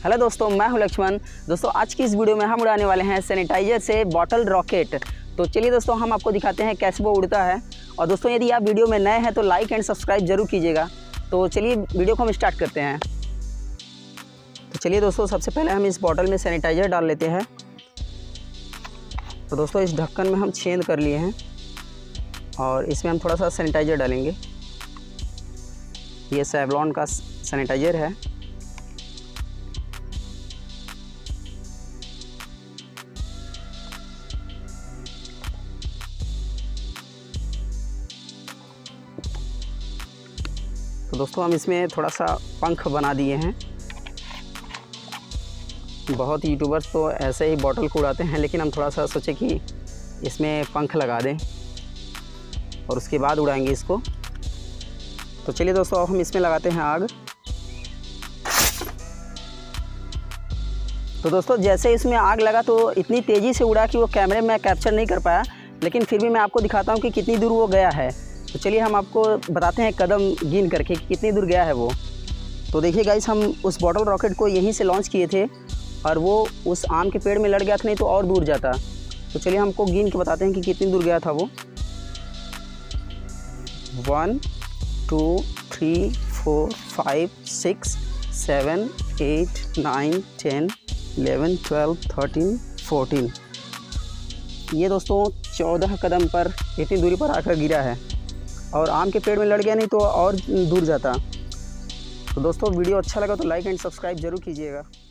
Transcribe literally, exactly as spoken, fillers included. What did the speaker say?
Hello दोस्तों, मैं हूं लक्ष्मण। दोस्तों आज की इस वीडियो में हम उड़ाने वाले हैं सैनिटाइजर से बॉटल रॉकेट। तो चलिए दोस्तों, हम आपको दिखाते हैं कैसे वो उड़ता है। और दोस्तों यदि आप वीडियो में नए हैं तो लाइक एंड सब्सक्राइब जरूर कीजिएगा। तो चलिए वीडियो को हम स्टार्ट करते हैं। तो चलिए दोस्तों, सबसे पहले हम इस बॉटल में सैनिटाइजर डाल लेते हैं। तो दोस्तों इस ढक्कन में हम छेद कर लिए हैं और इसमें हम थोड़ा सा सैनिटाइजर डालेंगे। ये सेवलॉन का सैनिटाइजर है। तो दोस्तों हम इसमें थोड़ा सा पंख बना दिए हैं। बहुत यूट्यूबर्स तो ऐसे ही बॉटल को उड़ाते हैं, लेकिन हम थोड़ा सा सोचे कि इसमें पंख लगा दें और उसके बाद उड़ाएंगे इसको। तो चलिए दोस्तों, अब हम इसमें लगाते हैं आग। तो दोस्तों जैसे इसमें आग लगा तो इतनी तेज़ी से उड़ा कि वो कैमरे में कैप्चर नहीं कर पाया, लेकिन फिर भी मैं आपको दिखाता हूँ कि कितनी दूर वो गया है। तो चलिए हम आपको बताते हैं कदम गिन करके कि कितनी दूर गया है वो। तो देखिए गाइस, हम उस बॉटल रॉकेट को यहीं से लॉन्च किए थे और वो उस आम के पेड़ में लड़ गया था, नहीं तो और दूर जाता। तो चलिए हमको गिन के बताते हैं कि कितनी दूर गया था वो। One two three four five six seven eight nine ten eleven twelve thirteen fourteen. ये दोस्तों चौदह कदम पर इतनी दूरी पर आकर गिरा है और आम के पेड़ में लड़ गया, नहीं तो और दूर जाता। तो दोस्तों वीडियो अच्छा लगा तो लाइक एंड सब्सक्राइब जरूर कीजिएगा।